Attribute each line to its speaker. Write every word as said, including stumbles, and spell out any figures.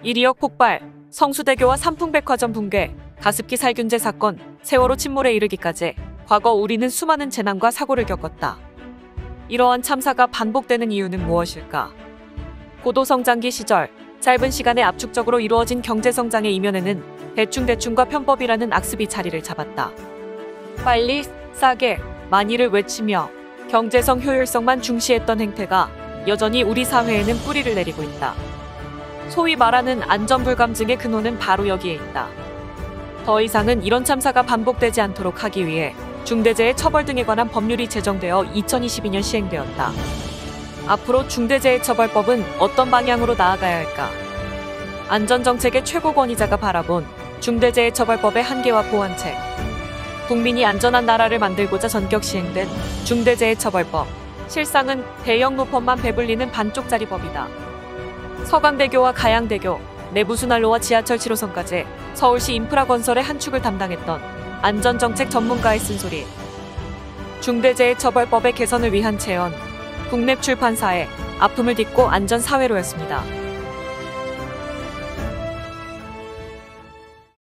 Speaker 1: 일이억 폭발, 성수대교와 삼풍백화점 붕괴, 가습기 살균제 사건, 세월호 침몰에 이르기까지 과거 우리는 수많은 재난과 사고를 겪었다. 이러한 참사가 반복되는 이유는 무엇일까? 고도성장기 시절, 짧은 시간에 압축적으로 이루어진 경제성장의 이면에는 대충대충과 편법이라는 악습이 자리를 잡았다. 빨리, 싸게, 많이를 외치며 경제성 효율성만 중시했던 행태가 여전히 우리 사회에는 뿌리를 내리고 있다. 소위 말하는 안전불감증의 근원은 바로 여기에 있다. 더 이상은 이런 참사가 반복되지 않도록 하기 위해 중대재해 처벌 등에 관한 법률이 제정되어 이천이십이 년 시행되었다. 앞으로 중대재해처벌법은 어떤 방향으로 나아가야 할까? 안전정책의 최고 권위자가 바라본 중대재해처벌법의 한계와 보완책. 국민이 안전한 나라를 만들고자 전격 시행된 중대재해처벌법. 실상은 대형 로펌만 배불리는 반쪽짜리 법이다. 서강대교와 가양대교, 내부순환로와 지하철 칠 호선까지 서울시 인프라 건설의 한 축을 담당했던 안전정책 전문가의 쓴소리. 중대재해처벌법의 개선을 위한 체언. 국내 출판사의 아픔을 딛고 안전사회로였습니다.